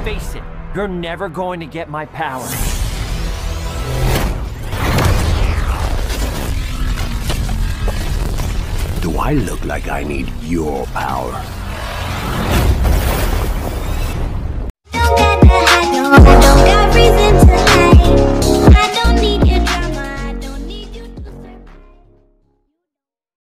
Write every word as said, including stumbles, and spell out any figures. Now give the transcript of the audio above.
Face it, you're never going to get my power. Do I look like I need your power?